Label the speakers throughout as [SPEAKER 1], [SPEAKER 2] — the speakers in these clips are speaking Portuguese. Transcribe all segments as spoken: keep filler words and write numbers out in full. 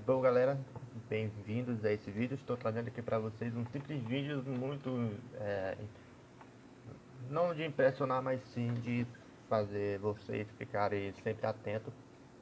[SPEAKER 1] Bom galera, bem-vindos a esse vídeo. Estou trazendo aqui para vocês um simples vídeo muito, é, não de impressionar, mas sim de fazer vocês ficarem sempre atentos.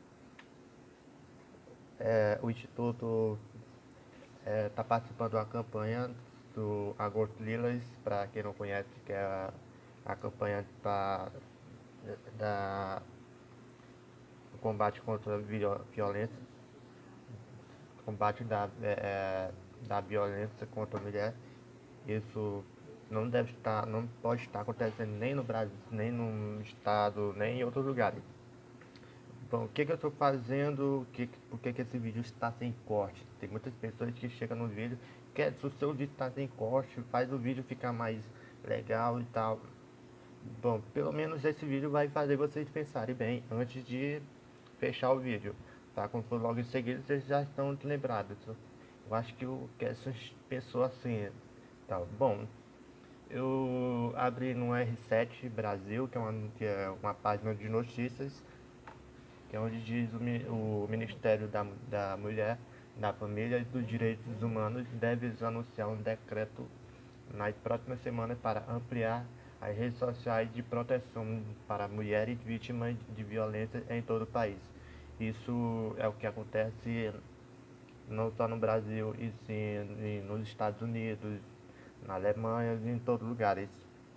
[SPEAKER 1] É, o Instituto está participando de uma campanha do Agosto Lilas, para quem não conhece, que é a, a campanha pra, da, do combate contra a violência, combate da, é, da violência contra a mulher. Isso não deve estar, não pode estar acontecendo nem no Brasil, nem no estado, nem em outros lugares. Bom, o que, que eu estou fazendo? Que, por que, que esse vídeo está sem corte? Tem muitas pessoas que chegam no vídeo, quer se o seu vídeo está sem corte, faz o vídeo ficar mais legal e tal. Bom, pelo menos esse vídeo vai fazer vocês pensarem bem antes de fechar o vídeo, tá? Quando for logo em seguida, vocês já estão lembrados. Eu acho que eu quero essas pessoas assim, tá? Bom, eu abri no R sete Brasil, que é uma, que é uma página de notícias, que é onde diz o, o Ministério da, da Mulher, da Família e dos Direitos Humanos deve anunciar um decreto nas próximas semanas para ampliar as redes sociais de proteção para mulheres vítimas de violência em todo o país. Isso é o que acontece não só no Brasil, e sim nos Estados Unidos, na Alemanha e em todos os lugares.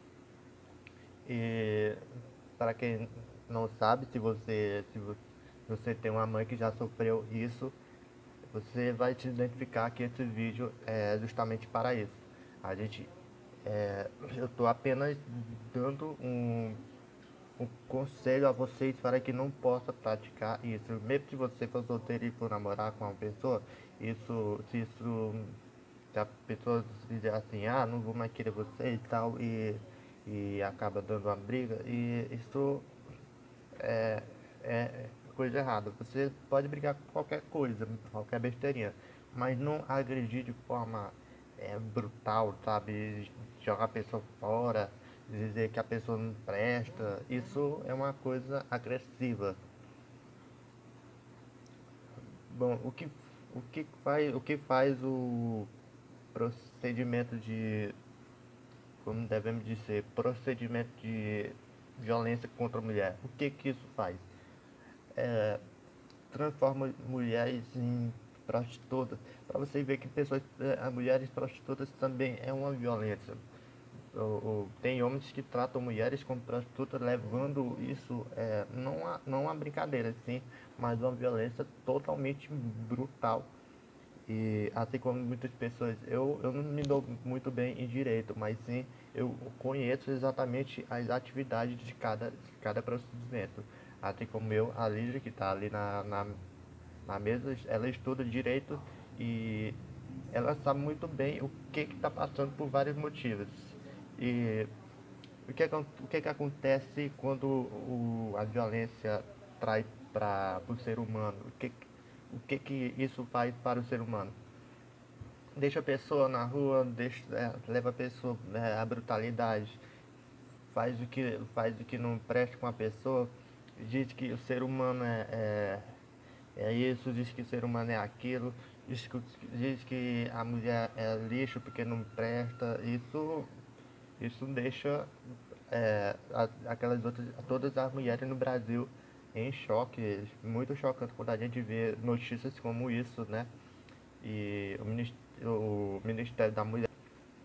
[SPEAKER 1] E para quem não sabe, se você, se você tem uma mãe que já sofreu isso, você vai se identificar que esse vídeo é justamente para isso. A gente, é, eu estou apenas dando um, um conselho a vocês para que não possa praticar isso. Mesmo se você for solteiro e for namorar com uma pessoa, isso, se isso, se a pessoa dizer assim, ah, não vou mais querer você e tal, e, e acaba dando uma briga, e isso é, é coisa errada. Você pode brigar com qualquer coisa, qualquer besteirinha, mas não agredir de forma é, brutal, sabe? Jogar a pessoa fora, dizer que a pessoa não presta. Isso é uma coisa agressiva. Bom, o que, o que faz, o que faz o procedimento de, como devemos dizer, procedimento de violência contra a mulher? O que que isso faz? É, transforma mulheres em prostitutas. Para você ver que pessoas, eh, mulheres prostitutas também é uma violência. Ou, ou, tem homens que tratam mulheres como prostitutas, levando isso é, não a, não a brincadeira, sim, mas uma violência totalmente brutal. E assim como muitas pessoas, eu, eu não me dou muito bem em direito, mas sim eu conheço exatamente as atividades de cada, de cada procedimento. Assim como eu, a Lídia, que está ali na, na, na mesa, ela estuda direito e ela sabe muito bem o que está passando por vários motivos. E o que, o que, que acontece quando o, a violência traz para o ser humano? O que, o que, que isso faz para o ser humano? Deixa a pessoa na rua, deixa, é, leva a pessoa é, à brutalidade, faz o, que, faz o que não presta com a pessoa, diz que o ser humano é, é, é isso, diz que o ser humano é aquilo, diz que, diz que a mulher é lixo porque não presta. Isso, isso deixa é, a, aquelas outras, todas as mulheres no Brasil em choque, muito chocante quando a gente vê notícias como isso, né? E o Ministério, o Ministério da Mulher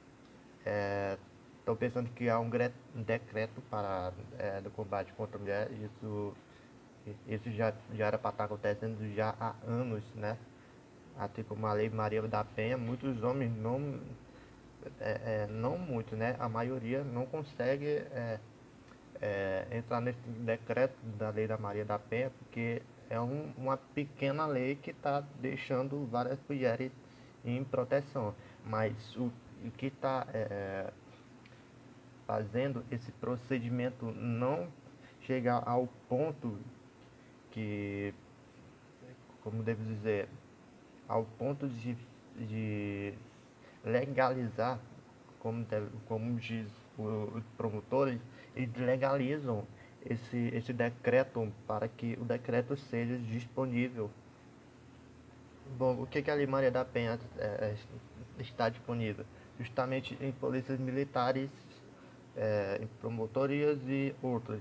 [SPEAKER 1] estão é, pensando que há um, um decreto para é, do combate contra a mulher. Isso, isso já, já era para estar acontecendo já há anos, né? Até como a Lei Maria da Penha, muitos homens não, é, é, não muito, né? A maioria não consegue é, é, entrar nesse decreto da Lei da Maria da Penha, porque é um, uma pequena lei que está deixando várias mulheres em proteção. Mas o, o que está é, fazendo esse procedimento não chegar ao ponto que, como devo dizer, ao ponto de, de legalizar, como, deve, como diz os promotores, eles legalizam esse, esse decreto para que o decreto seja disponível Bom, o que que a Lei Maria da Penha é, está disponível? Justamente em polícias militares, é, em promotorias e outras.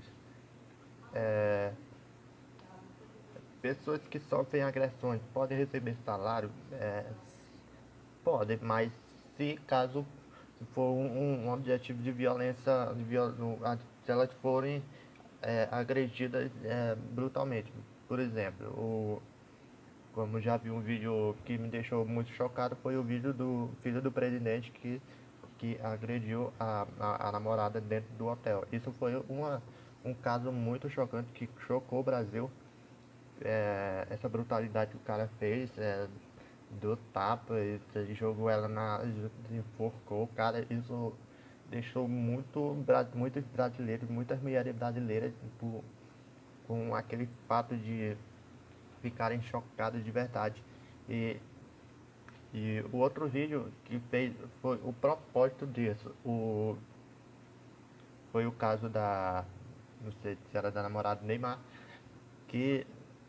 [SPEAKER 1] Pessoas que sofrem agressões podem receber salário? É, podem, mas se caso for um, um objetivo de violência, de viol, se elas forem é, agredidas é, brutalmente. Por exemplo, o, como já vi um vídeo que me deixou muito chocado, foi o vídeo do filho do presidente que, que agrediu a, a, a namorada dentro do hotel. Isso foi uma, um caso muito chocante que chocou o Brasil. É, essa brutalidade que o cara fez, é, do tapa, ele jogou ela na. Enforcou o cara, isso deixou muito, muitos brasileiros, muitas mulheres brasileiras tipo, com aquele fato de ficarem chocados de verdade. E, e o outro vídeo que fez foi o propósito disso. O, foi o caso da. Não sei se era da namorada do Neymar, que,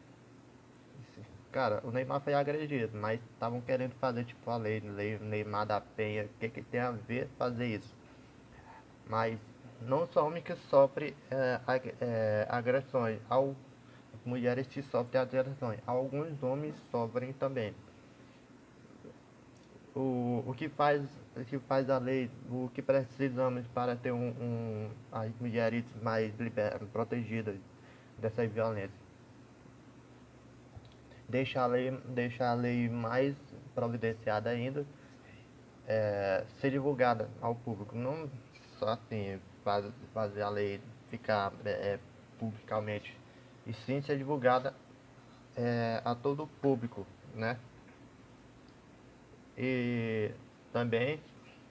[SPEAKER 1] cara, o Neymar foi agredido, mas estavam querendo fazer tipo a lei, lei Neymar da Penha, o que, que tem a ver fazer isso? Mas não só homem que sofre é, ag- é, agressões, ao, mulheres que sofrem agressões, alguns homens sofrem também. O, o que faz o que faz a lei, o que precisamos para ter um, um as mulheres mais liber, protegidas dessa violência? Deixar a lei, deixar a lei mais providenciada ainda, é, ser divulgada ao público, não só assim faz, fazer a lei ficar é, é, publicamente, e sim ser divulgada é, a todo o público, né? E também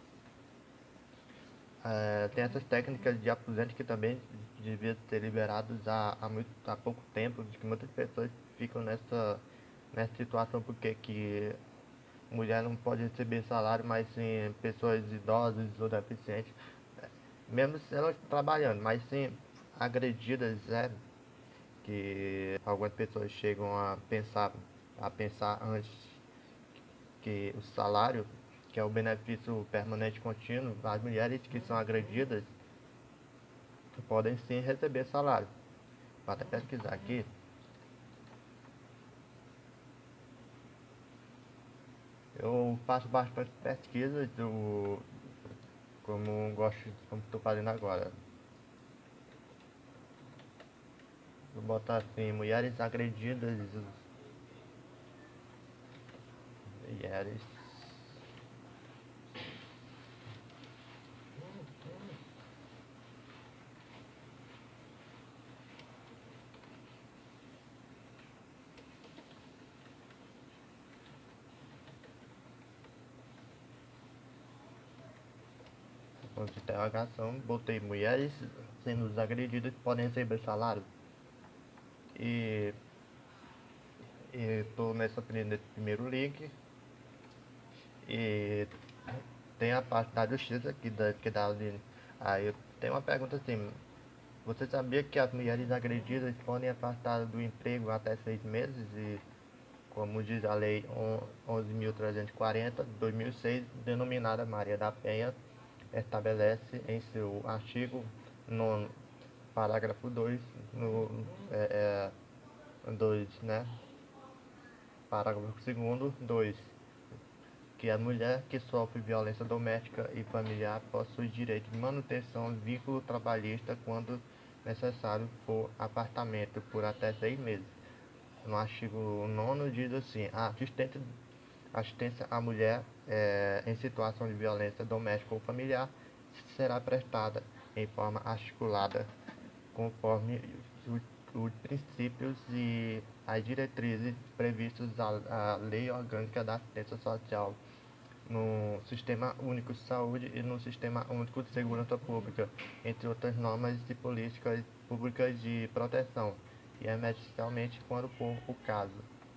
[SPEAKER 1] é, tem essas técnicas de aposento que também devia ser liberados há, há, muito, há pouco tempo, de que muitas pessoas ficam nessa, nessa situação porque que mulher não pode receber salário, mas sim pessoas idosas ou deficientes, mesmo se elas trabalhando, mas sim agredidas, é, que algumas pessoas chegam a pensar, a pensar antes que o salário, que é o benefício permanente contínuo, as mulheres que são agredidas podem sim receber salário. Vou até pesquisar aqui. Eu faço bastante pesquisas, do, como gosto, como estou fazendo agora. Vou botar assim, mulheres agredidas, mulheres. Ponto de interrogação, botei mulheres sendo agredidas podem receber salário. E estou nessa nesse primeiro link e tem a parte da justiça que dá, que dá ali. Aí eu tenho uma pergunta assim, você sabia que as mulheres agredidas podem afastar do emprego até seis meses? E como diz a lei onze mil trezentos e quarenta de dois mil e seis, denominada Maria da Penha, estabelece em seu artigo nono, parágrafo dois, no é, é, dois, né? Parágrafo segundo, dois, que a mulher que sofre violência doméstica e familiar possui direito de manutenção vínculo trabalhista quando necessário for apartamento por até seis meses. No artigo nono diz assim, a assistente, assistência à mulher é, em situação de violência doméstica ou familiar será prestada em forma articulada conforme os princípios e as diretrizes previstos na Lei Orgânica da Assistência Social, no Sistema Único de Saúde e no Sistema Único de Segurança Pública, entre outras normas e políticas públicas de proteção, e emergencialmente quando for o caso.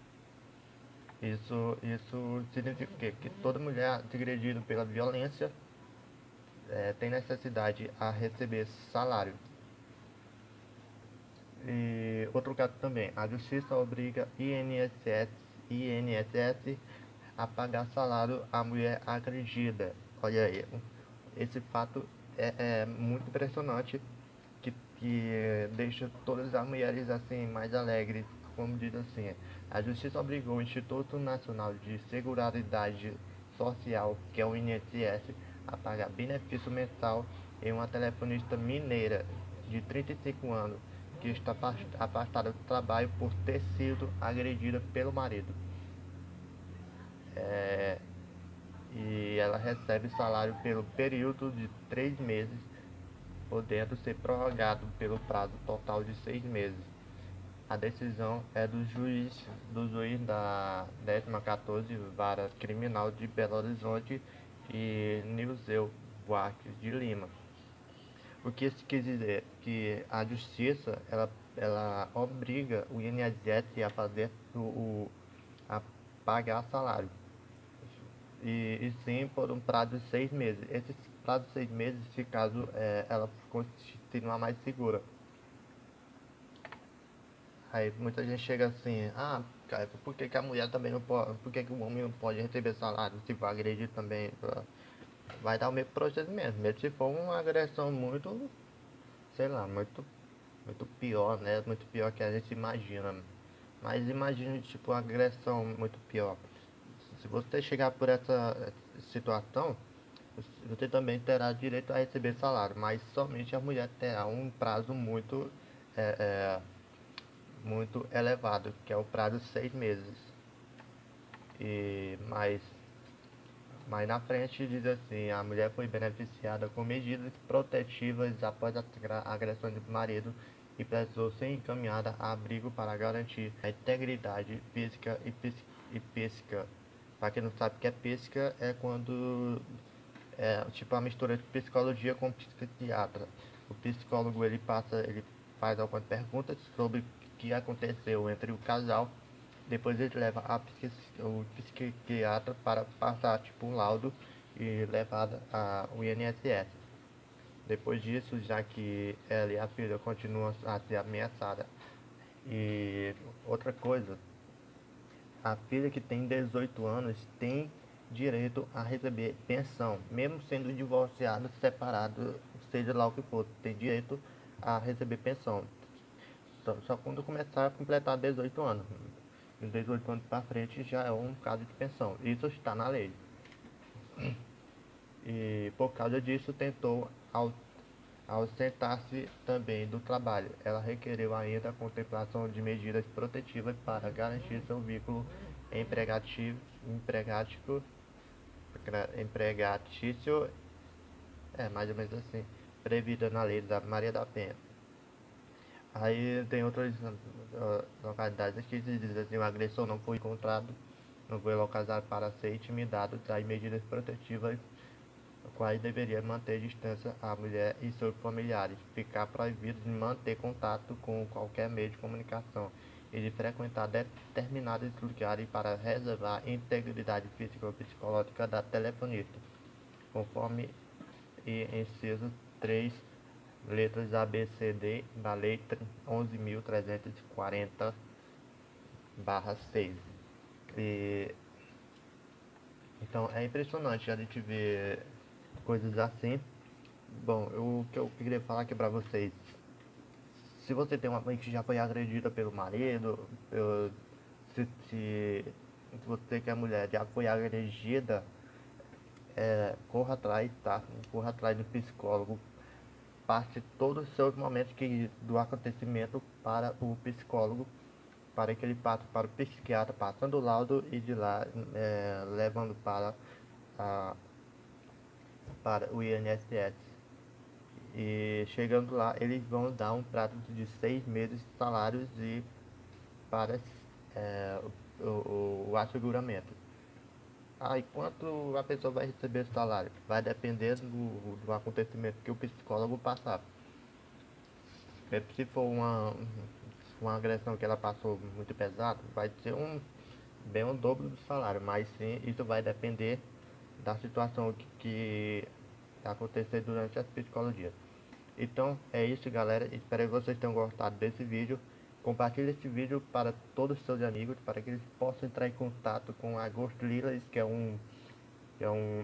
[SPEAKER 1] Isso, isso significa que, que toda mulher agredida pela violência é, tem necessidade a receber salário. E outro caso também, a justiça obriga I N S S I N S S a pagar salário à mulher agredida. Olha aí, esse fato é, é muito impressionante, que, que deixa todas as mulheres assim mais alegres. Como diz assim, a justiça obrigou o Instituto Nacional de Seguridade Social, que é o I N S S, a pagar benefício mensal em uma telefonista mineira de trinta e cinco anos que está afastada do trabalho por ter sido agredida pelo marido. É, e ela recebe salário pelo período de três meses, podendo ser prorrogado pelo prazo total de seis meses. A decisão é do juiz, do juiz da décima quatorta Vara Criminal de Belo Horizonte e Nilzeu Buarque de Lima. O que isso quer dizer? Que a justiça, ela, ela obriga o I N S S a fazer o, o a pagar salário. E, e sim por um prazo de seis meses. Esse prazo de seis meses, se caso é, ela continuar mais segura. Aí muita gente chega assim, ah, cara, por que, que a mulher também não pode, por que, que o homem não pode receber salário, se for agredir também? Vai dar o mesmo procedimento, mesmo se for uma agressão muito, sei lá, muito, muito pior, né? Muito pior que a gente imagina. Mas imagine, tipo, uma agressão muito pior. Se você chegar por essa situação, você também terá direito a receber salário, mas somente a mulher terá um prazo muito, é, é, muito elevado, que é o prazo de seis meses. E mais, mais na frente diz assim, a mulher foi beneficiada com medidas protetivas após a agressão do marido e precisou ser encaminhada a abrigo para garantir a integridade física e, e psíquica. Para quem não sabe o que é psíquica, é quando é tipo a mistura de psicologia com psiquiatra. O psicólogo ele passa, ele faz algumas perguntas sobre o que aconteceu entre o casal. Depois ele leva a psiqui, o psiquiatra para passar tipo um laudo e levar ao I N S S. Depois disso, já que ela e a filha continuam a ser ameaçadas. E outra coisa, a filha que tem dezoito anos tem direito a receber pensão, mesmo sendo divorciado, separado, seja lá o que for, tem direito a receber pensão. Só, só quando começar a completar dezoito anos. De dezoito anos para frente já é um caso de pensão. Isso está na lei. E por causa disso tentou ausentar-se também do trabalho. Ela requereu ainda a contemplação de medidas protetivas para garantir seu vínculo empregatício, empregático, empregatício, é mais ou menos assim, prevista na lei da Maria da Penha. Aí tem outras uh, localidades aqui que diz assim, o agressor não foi encontrado, não foi localizado para ser intimidado, das medidas protetivas, quais deveria manter distância a mulher e seus familiares, ficar proibido de manter contato com qualquer meio de comunicação e de frequentar determinados lugares para reservar a integridade física ou psicológica da telefonista, conforme e inciso três, letras A, B, C, D da Lei onze mil trezentos e quarenta barra seis. E então é impressionante a gente ver coisas assim. Bom, o que eu queria falar aqui pra vocês, se você tem uma mãe que já foi agredida pelo marido, eu, se, se, se você que é mulher já foi agredida, é, corra atrás, tá? Corra atrás do psicólogo, passe todos os seus momentos que, do acontecimento para o psicólogo, para que ele passe para o psiquiatra, passando o laudo e de lá é, levando para, a, para o I N S S. E chegando lá, eles vão dar um prazo de seis meses de salários e para é, o, o, o asseguramento. Ah, e quanto a pessoa vai receber esse salário? Vai depender do, do acontecimento que o psicólogo passar. Se for uma, uma agressão que ela passou muito pesada, vai ser um bem o dobro do salário, mas sim, isso vai depender da situação que, que acontecer durante a psicologia. Então é isso, galera, espero que vocês tenham gostado desse vídeo Compartilhe esse vídeo para todos os seus amigos, para que eles possam entrar em contato com a Ghost Lilas, que é um, que é um,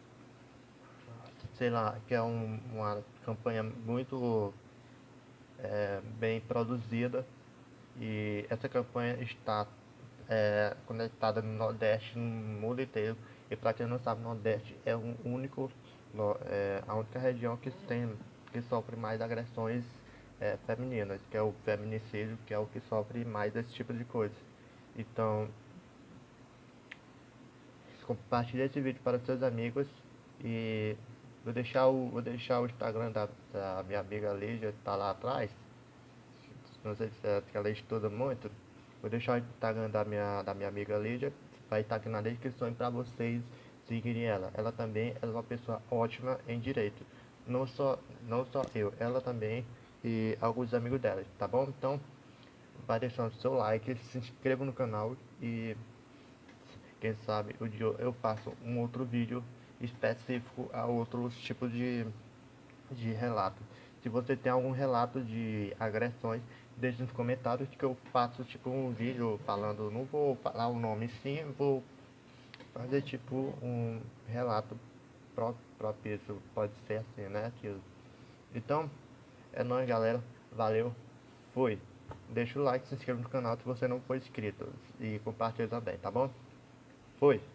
[SPEAKER 1] sei lá, que é um, uma campanha muito é, bem produzida, e essa campanha está é, conectada no Nordeste, no mundo inteiro. E para quem não sabe, o Nordeste é o único, é, a única região que tem, que sofre mais agressões é, femininas, que é o feminicídio, que é o que sofre mais desse tipo de coisa. Então, compartilhe esse vídeo para os seus amigos, e vou deixar o, vou deixar o Instagram da, da minha amiga Lígia, tá lá atrás. Não sei se, é, se ela estuda muito. Vou deixar o Instagram da minha, da minha amiga Lídia, vai estar aqui na descrição para vocês seguirem ela. Ela também é uma pessoa ótima em direito. Não só, não só eu, ela também e alguns amigos dela, tá bom? Então, vai deixando seu like, se inscreva no canal, e quem sabe o dia eu faço um outro vídeo específico a outros tipos de de relato. Se você tem algum relato de agressões, deixe nos comentários que eu faço tipo um vídeo falando, não vou falar o nome sim, vou fazer tipo um relato próprio, próprio isso pode ser assim, né? Aquilo. Então, é nóis galera, valeu, fui. Deixa o like, se inscreva no canal se você não for inscrito e compartilha também, tá bom? Foi!